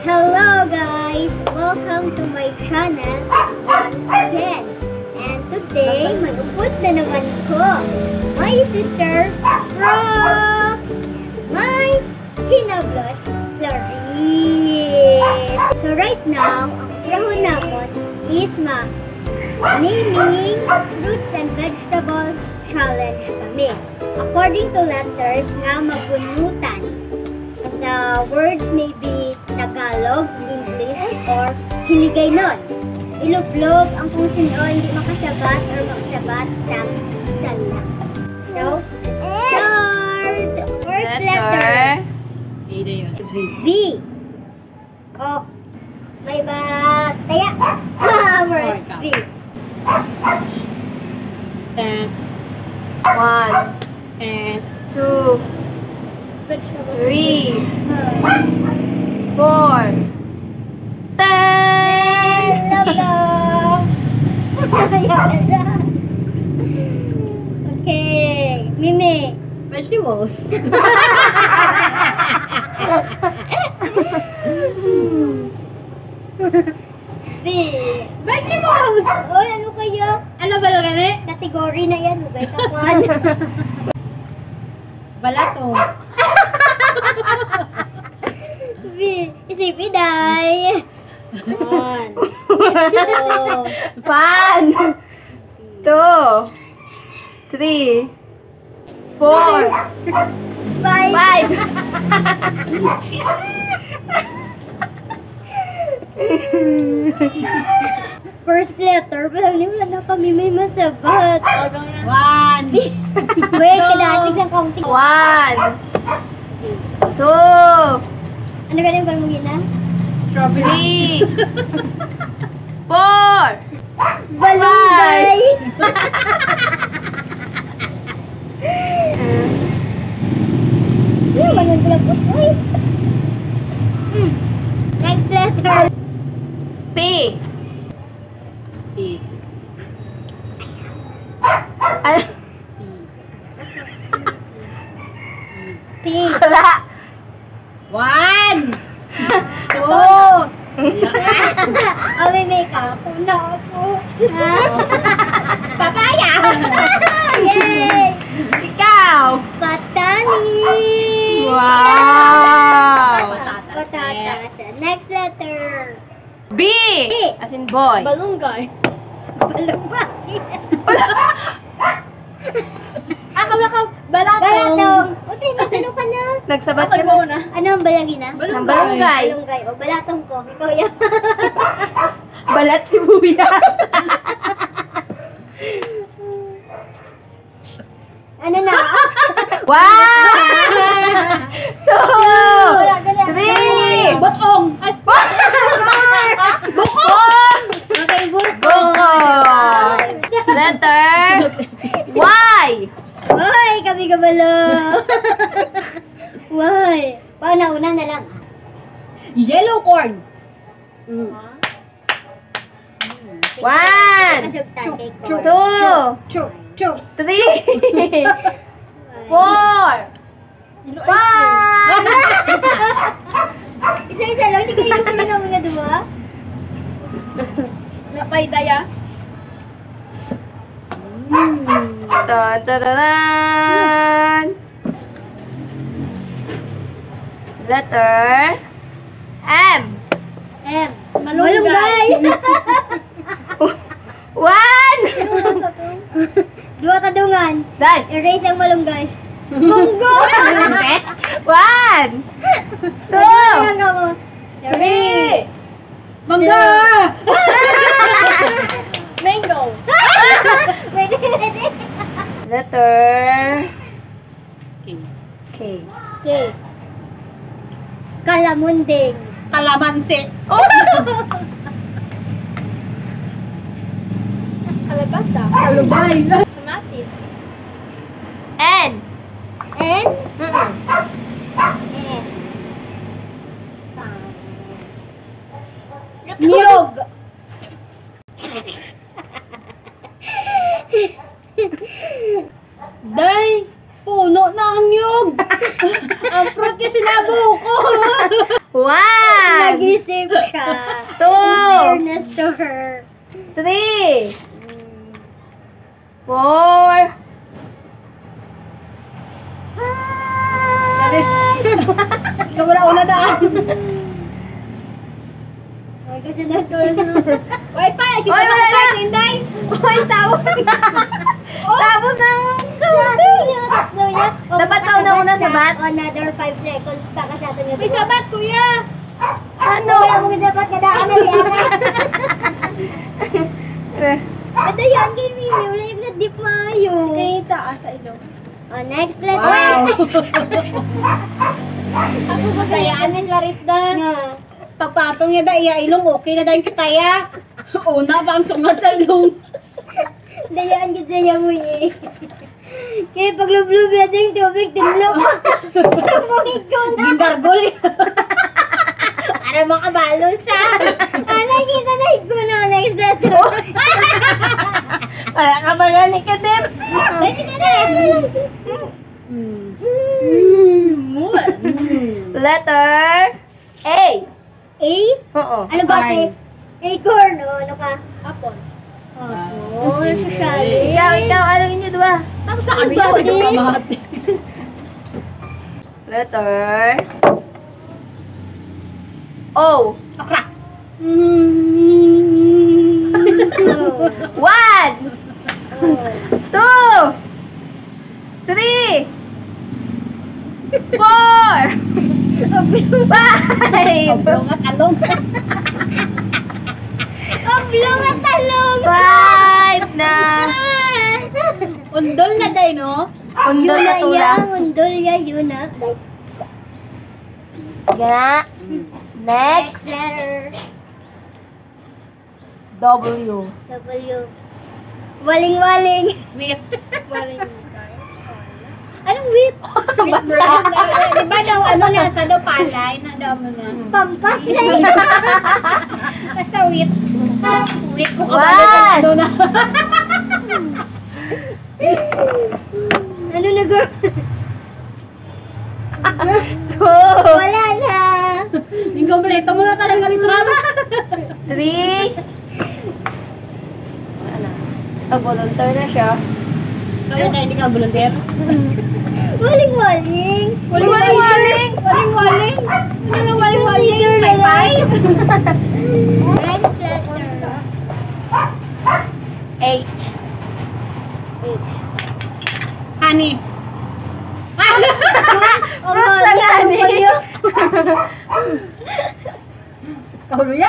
Hello guys! Welcome to my channel once again. And today, mag-upod na naman ko my sister Rox, my Hinablos Clarice. So right now, ang trabaho namin is naming fruits and vegetables challenge kami. According to letters nga mabunutan. The words may be Tagalog, English, or Hiligaynon. Ilublob ang kung sino hindi makasabat or makasabat sa salita. So, start! First letter. V. Oh, may ba? Taya. First V. And 1 and 2 3 4 10. Okay, Mimi. Vegetables. V. Vegetables! Oy, ano kayo? Ano ba lang eh? Category na yan. Ugay takwan. Balato. V. Isipiday. 1 1 2 3 4 Five. 5 First letter. Wala na kami may masabat. 1 Wait, kadasig sa counting. 1 2 Ano ganun mo gina? Strawberry. 4 Balunggay. Yung ganun ko lang po. Uy. Next letter. P P. Ano? P. Wala 1 2 Oh, may makeup. No po. Papaya. Yay! Ikaw Patani. Wow Patatas. Next letter. B as in boy. Balunggay. Balumbay. Akala ka balato. Balatong. Uti, natalo ka na. Nagsabat Ako ka mo na. na. Ano ang balagi na? Ng balunggay. Balunggay. O, balatong ko. Ikaw yan. Balat sibuyas. Ano na? 1 2 3 Botong. Ay, Bukong Okay, buko. Buko. Letter Y. Uy, kami kabalo. Uy. Pauna-una na lang. yellow corn. Mm. 1 2 Chuk. Chuk. 3 4 5 Isa-isa lang, hindi kayo gusto na mga dua. Napay daya. Tan tan tan. Letter M. M. Malunggay. 1 Dua kadungan. Dan Erase ang malunggay. Munggo! 1 2 Ayan nga mo. Three. Mangga. Mango. Pwede, pwede. Letter K. Okay. Kalamunding. Kalamansi. Kalabasa. Kalubay. Kamatis. N. N. Mm-mm. N. Niyog. Day, puno ng nyug. Ang fruit kasi nabuko. One. Nag-isip siya. 2, Fairness to her. 3, 4, Aris. Ikaw wala una daan. Ay, kasi na-tour. Oy, pa! Si Oy, wala na. Inday! Uy, tawag na. Tawag na. Tatlo yan. O, Dapat baka nauna sa sabat? Another 5 seconds pa kasi ato nga. May sabat, kuya! Ano? Wala mo sabat ka daan na liyan. Ito yan, kay Mimi. Wala yung na-dip mayo. Kaya taas sa ilong. O, next letter. Wow! Ako ba Sayaan ni Clarissa. Nga. Pagpatong niya da iya ilong, okay na dahil kitaya. Una ba ang sungat sa ilong? Dayaan ka sa'yo mo eh. Kaya pag lublub natin yung tubig, tinlok. Sumungit ko na. Gingargol. Para makabalo sa. Nakita na ko na next letter. Wala ka ba gani ka, Deb? Nakita na. Letter A. A? Oo. Ano ba ate? Acorn. O, ano ka? Apple. Oh, socially. Ikaw, ano inyo diba? Tapos na kami Ano ba, doon. Deb? Kamahati. Letter O. Okra. No. 1, 2, 3, 4, 5, Oblong at along. Oblong at talong. 5 na. Undol na day, no? Undol na Yun tula. yan, undol ya, yun na. Sige na. Next Next. letter. W. W. Waling-waling. Wait. Waling. Anong whip? Di ba daw, ano na, sa daw palay, na daw mo na. Pampas na yun. Basta wheat. Wheat ko ka One. ba na. Ano na girl? 2, Wala na. Yung kompleto mo na talaga ni Trama. 3. Nag-volunteer na siya. Kaya tayo hindi ka volunteer. Waling-waling. Waling-waling. Waling-waling. Ano na waling-waling? Consider na Bye-bye. Next letter. H. Honey. Oh, Fruits na honey, ano gani. kayo? Kahuluya.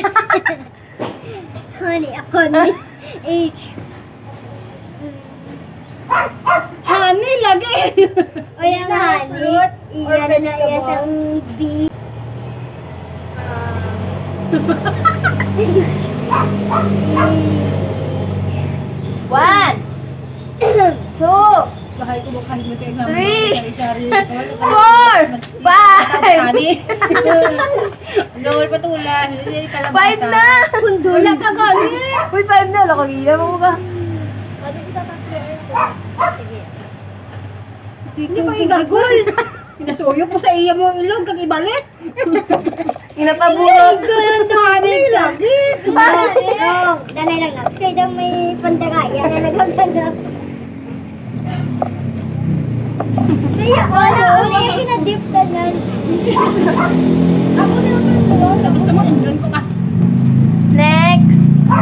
Honey, ako ni H. Honey lagi. O yung honey, iyan na isang B. One, 2, Bahay ko bukan mo kayo. 3, Sari-sari. 4, 5. Honey. Gawal patula. Five na! Wala ka gali. Uy, 5 na. Nakagila mo ka. Hindi pa igargol. Pinasuyo po sa iya mo ilong kag ibalik. Inapabulog. Honey lagi. Wrong. Danay lang na. Kaya daw may pandagaya na nagaganda. Kaya wala. Wala yung kinadip na nan. Ako na naman ito. Gusto mo indon ko ka. Next.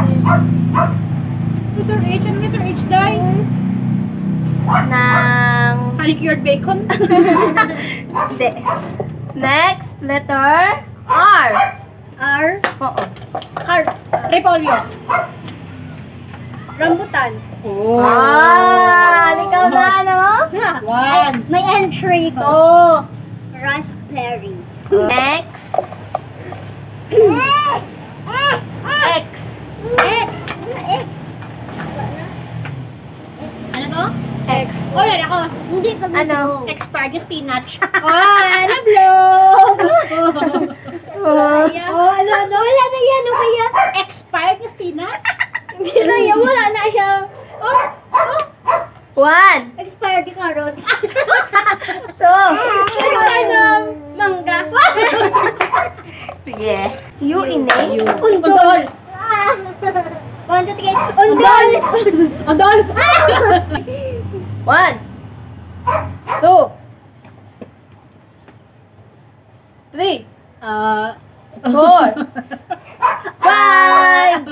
Letter H. Ano letter H day? Ng... Honey cured bacon. Hindi. Next, letter R. R. Oo. Heart. Repolyo. Rambutan. Ikaw na ano? One. May entry ko. Oh. Raspberry. Next. X. X. X. Ano to? X. Oh, yan ako. Hindi ko Ano? Expired spinach. ano vlog? Oh. Oh, ano? Wala na yan. O kaya? Expired na spinach? Hindi na yan. Wala na siya. Oh. 1, Expired carrots. 2. Ano? Mangga. Sige. Sige. Q ini. Undol. Ah. 1, 2, 3. Undol! Undol. 1, 2, 3, 4, 5.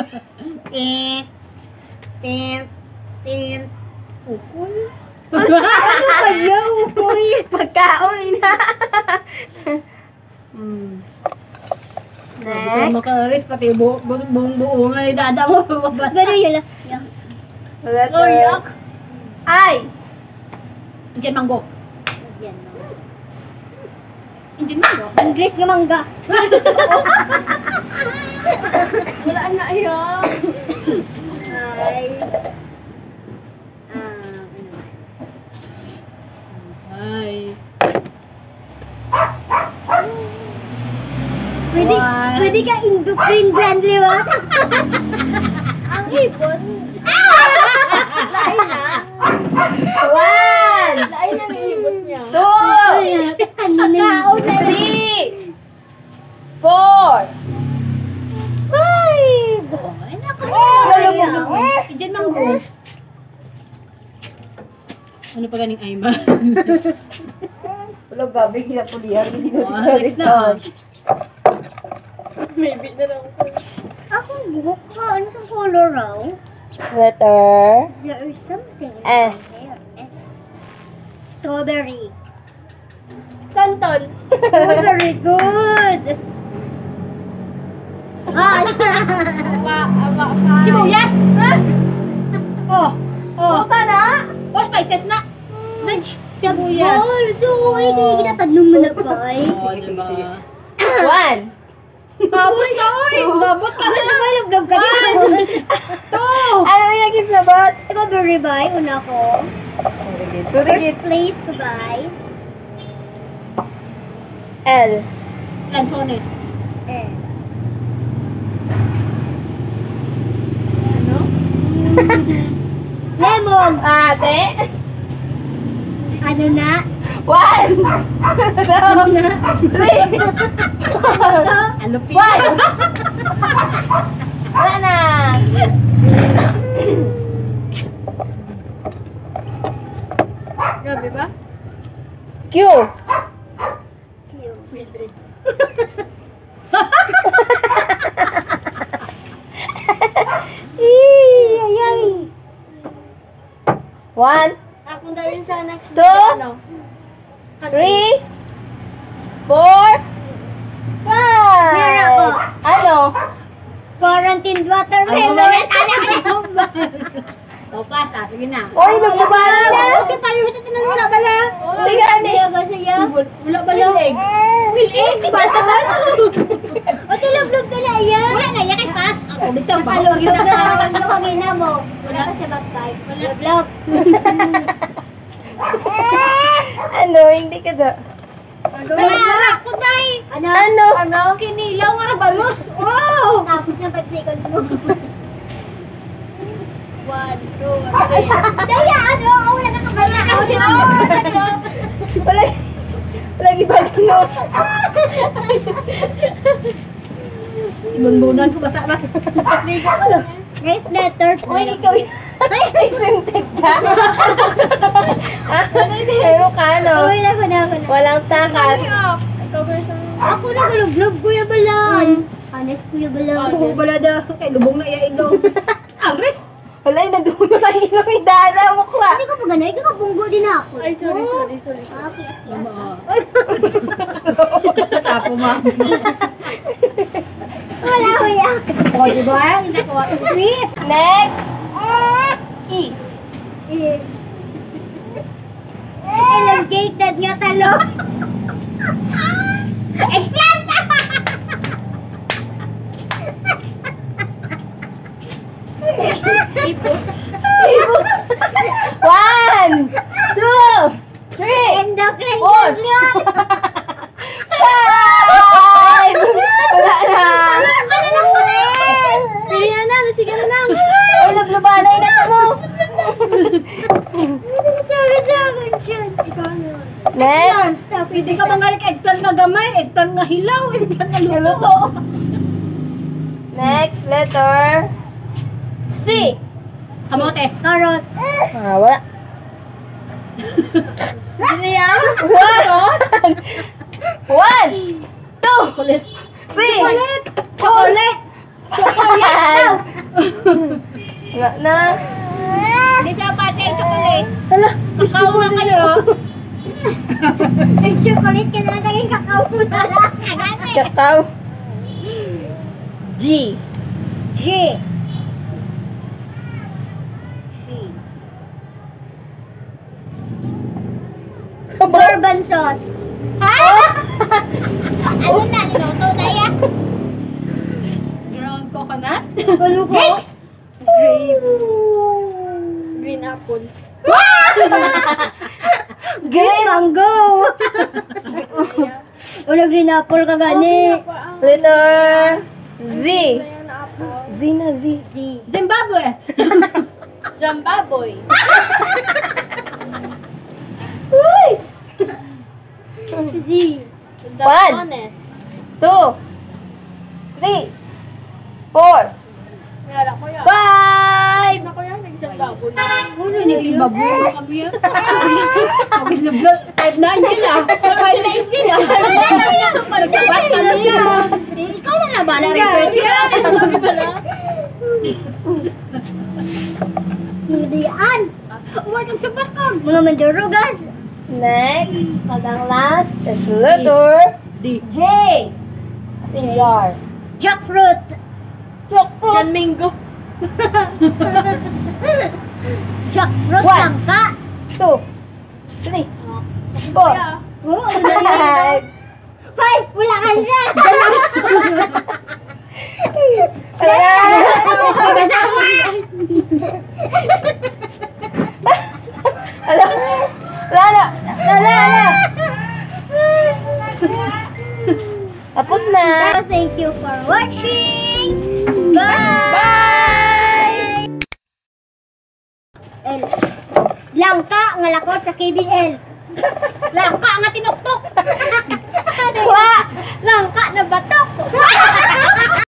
Tin. Ukol. Ano kayo? Uy. Pagkaon na. Next. Next. Makaris pati buong nga ni dada mo. Gano'n yun lang. Yan. Letter I. Indian mango. Yan, no. Indian mango. English nga mangga. Wala na yan. Ay. Ay. Pwede ka endocrine gland, di ba? Ang hipos. Lain na. 1, Lain lang yung hibos niya. 2, Kanina. 3, 4, 5. Ay, naku. Indian mango. Ano pa ganing ay ma? Wala gabi, kinapulihan. Hindi na si Next na. Maybe na lang. Akong buhok ka. Ano sa color raw? Letter There is something in S. there. S. Strawberry. Santol. Oh, very good. Ah, Sibuyas! Oh! Puta na. Oh, spices na! sibuyas. Oh, so, hindi kinatadlong mo na pa eh. Oh, diba? 1, Tapos na, oy! Babot ka Gusto na! ko ilog-log ka dito. ano yung naging sabat? Strawberry ba? Una ko. Surigit. First place ko ba? L. Lanzones. Eh. Ano? Lemon. Ate. Ano na? 1, Ano na? 3, 4, Alupin. 5. Wala na. Grabe ba? Q. Ay. 1, Ako na rin sa next. 2, 3, 4, 5. Meron ako. Ano? Quarantined watermelon. O, pasa. Sige na. Oy, nagbabala na. Okay, tayo. Ito wala bala. Tigani. Kaya ba siya? Wala bala. Will-egg. Basta ba? O, tulog-log ka na yan. Wala na. Yakay pas. Ako dito. Matalog ka na. Ang kamina mo. Wala ka sa bagbay. Love-love. Ano? Hindi ka da. Wala. Ako day. Ano? Ano? Kinilaw nga na balos. Wow. Tapos na 5 seconds mo. 1, 2, 3. Daya, ano? Wala ka kabasa. Lagi ba no? Ibunbunan ko basa ba? Next letter. Oy, ikaw yun. Ay, swimtech ka? Pero ka, no? Uy, ako na. Walang takas. Ako na, galog-log, Kuya Balan. Honest, Kuya Balan. Oo, bala da. Kay lubong na iya ilong. Aris! Wala, nadulo na ilong ni Dada, mukla. Hindi ka pa ganay, kakabunggo din ako. Ay, sorry. Okay. Mama. Tapo ma. Wala, Kuya. O, diba? Hindi ko ako sweet. Next. E. Elongated nga talong. Eggplant! Ipos. 1, 2, 3, Endocrine 4, ganglion. 5. Wala na. Pili na, nasiga na lang. Ay, naglubanay na ka mo. Sagan siya. Next. Hindi ka manggaling eggplant nga gamay, eggplant nga hilaw, eggplant nga luto. Luto. Next letter. C. Kamote. Carrots. Wala. Sino yan? One, two, Chocolate. three, Chocolate. Chocolate. five. Wala na. Hindi siya pati, chocolate. Hala. Kakao na kayo. Nag-chocolate ka na naging kakao mo na lang. Kakao. G. G. Bourbon sauce. Ano na, niluto na yan? Ground coconut. Ano ko? Grapes. Grapes. Green apple. Green mango. Wala green apple ka gani. Letter Z. Z na Z. Z. Zimbabwe. Zimbabwe. Z. One, two, three, four, five. Ulo na yun. Zimbabwe. Kami yan. Kami na 5'9" yun ah. 5'9" yun ah. Nagsabat kami yan. Ikaw na lang ba na research yan? Mga dayaan. Huwag kang sabat ka. Mga mandurugas. Next, ang last is letter D. J. As in jar. Jackfruit. Jan Mingo. Jackfruit One. lang ka. Two, three, four, Oo, ano na yun? five. Five. Wala ka siya. Lala! Tapos na! Thank you for watching. Bye. Bye! L. Langka nga lakot sa KBL. Langka nga tinuktok. Langka na batok!